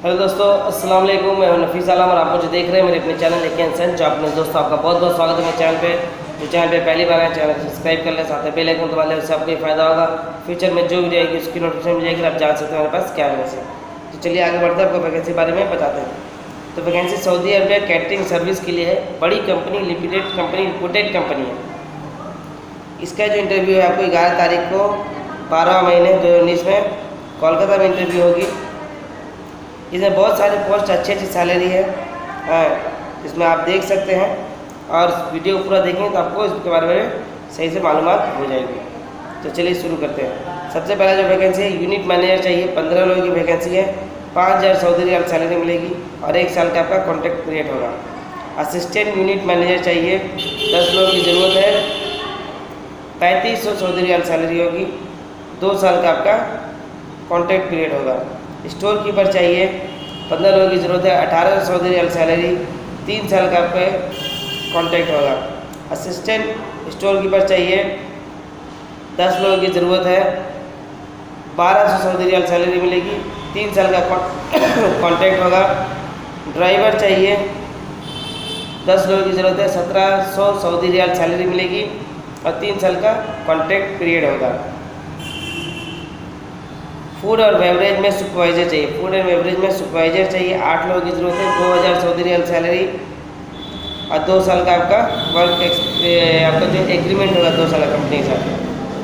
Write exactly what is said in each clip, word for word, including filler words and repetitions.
Hello दोस्तों, अस्सलाम वालेकुम। मैं हूं नफीस आलम और आप मुझे देख रहे हैं मेरे अपने चैनल लेके इंसान जॉब में। दोस्तों आपका बहुत बहुत स्वागत है मेरे चैनल पे। जो चैनल पे पहली बार है चैनल को सब्सक्राइब कर लें, साथ में बेल आइकन दबा लें, उससे आपको ही फायदा होगा। फ्यूचर में जो वीडियो आएगी उसकी नोटिफिकेशन मिल जाएगी, आप जान सकते हैं हमारे पास क्या है। तो चलिए आगे बढ़ते हैं, आपको वैकेंसी के बारे में बताते हैं। तो vacancy Saudi Arabia catering service के लिए है। बड़ी company, limited company, reported company है। इसका जो इंटरव्यू है आपको ग्यारह तारीख को बारह महीने दो हज़ार उन्नीस में कोलकाता में इंटरव्यू होगी। इसमें बहुत सारे पोस्ट, अच्छी अच्छी सैलरी है, इसमें आप देख सकते हैं। और वीडियो पूरा देखेंगे तो आपको इसके बारे में सही से मालूमात हो जाएगी। तो चलिए शुरू करते हैं। सबसे पहला जो वैकेंसी है यूनिट मैनेजर चाहिए। पंद्रह लोगों की वैकेंसी है। पाँच हज़ार सऊदी रियाल सैलरी मिलेगी और एक साल का आपका कॉन्ट्रैक्ट पीरियड होगा। असिस्टेंट यूनिट मैनेजर चाहिए, दस लोगों की ज़रूरत है। पैंतीस सौ सऊदी रियाल सैलरी होगी, दो साल का आपका कॉन्ट्रैक्ट पीरियड होगा। स्टोर कीपर चाहिए, पंद्रह लोगों की ज़रूरत है। अठारह सौ सऊदी रियाल सैलरी, तीन साल का आपका कॉन्ट्रैक्ट होगा। असिस्टेंट स्टोर कीपर चाहिए, दस लोगों की ज़रूरत है। बारह सौ सऊदी रियाल सैलरी मिलेगी, तीन साल का कॉन्ट्रैक्ट होगा। ड्राइवर चाहिए, दस लोगों की ज़रूरत है। सत्रह सौ सऊदी रियाल सैलरी मिलेगी और तीन साल का कॉन्ट्रैक्ट पीरियड होगा। फूड और बेवरेज में सुपरवाइजर चाहिए। फूड एंड बेवरेज में सुपरवाइजर चाहिए, आठ लोगों की ज़रूरत है। दो हज़ार सऊदी रियाल सैलरी और दो साल का आपका वर्क आपका जो एग्रीमेंट होगा दो साल का कंपनी के साथ।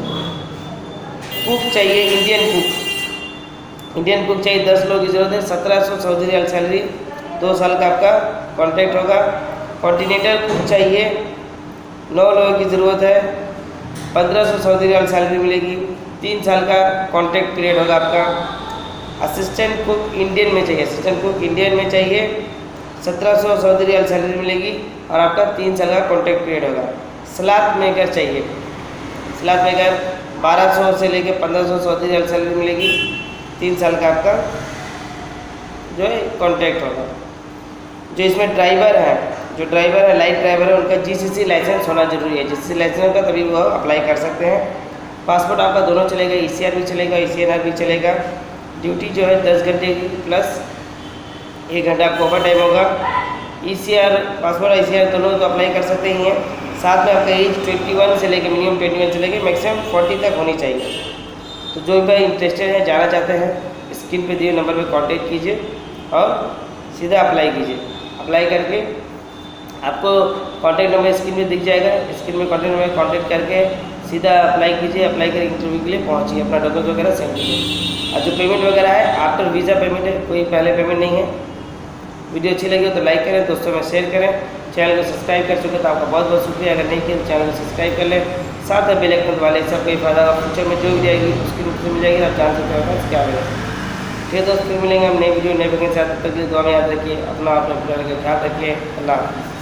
कुक चाहिए, इंडियन कुक इंडियन कुक चाहिए, दस लोगों की ज़रूरत है। सत्रह सौ सऊदी रियाल सैलरी, दो साल का आपका कॉन्ट्रैक्ट होगा। कॉन्टिनेंटल कुक चाहिए, नौ लोगों की ज़रूरत है। पंद्रह सौ सऊदी रियाल सैलरी मिलेगी, तीन साल का कॉन्ट्रैक्ट पीरियड होगा आपका। असिस्टेंट कुक इंडियन में चाहिए, असिस्टेंट कुक इंडियन में चाहिए, सत्रह सौ सऊदी रियाल सैलरी मिलेगी और आपका तीन साल का कॉन्ट्रैक्ट पीरियड होगा। सलाद मेकर चाहिए, सलाद मेकर बारह सौ से लेकर पंद्रह सौ सऊदी रियाल सैलरी मिलेगी, तीन साल का आपका जो है कॉन्ट्रैक्ट होगा। जो इसमें ड्राइवर है, जो ड्राइवर है लाइट ड्राइवर है, उनका जीसीसी लाइसेंस होना जरूरी है। जीसीसी लाइसेंस होगा तभी वो अप्लाई कर सकते हैं। पासपोर्ट आपका दोनों चलेगा, ईसीआर भी चलेगा, ईसीएनआर भी चलेगा। ड्यूटी जो है दस घंटे की प्लस एक घंटा आपको ओवर टाइम होगा। ईसीआर, पासपोर्ट और ईसीआर दोनों तो अप्लाई कर सकते ही हैं। साथ में आपका एज इक्कीस से लेकर मिनिमम इक्कीस से लेकर मैक्सिमम चालीस तक होनी चाहिए। तो जो भी इंटरेस्टेड है, जाना चाहते हैं, स्क्रीन पे दिए नंबर पे कांटेक्ट कीजिए और सीधा अप्लाई कीजिए। अप्लाई करके आपको कांटेक्ट नंबर स्क्रीन में दिख जाएगा, स्क्रीन में कांटेक्ट नंबर कांटेक्ट करके सीधा अप्लाई कीजिए। अप्लाई करके इंटरव्यू के लिए पहुंचिए, अपना डॉक्यूमेंट वगैरह सेंड कीजिए। और जो पेमेंट वगैरह है आफ्टर वीज़ा पेमेंट है, कोई पहले पेमेंट नहीं है। वीडियो अच्छी लगी हो तो लाइक करें, दोस्तों में शेयर करें। चैनल को सब्सक्राइब कर चुके तो आपका बहुत बहुत शुक्रिया। अगर नहीं किया तो चैनल को सब्सक्राइब कर लें, साथ में बेल आइकन दबा लें, इससे कोई फायदा होगा। फ्यूचर में जो वीडियो आएगी उसकी नोटिफिकेशन मिल जाएगी, आप जान सकते हैं क्या मिलेगा। फिर दोस्त फिर मिलेंगे हम नई वीडियो नए वैकेंसी। तब तक के लिए दुआ में याद रखिए, अपना अपने परिवार का ख्याल रखिए। अल्लाह हाफ़िज़।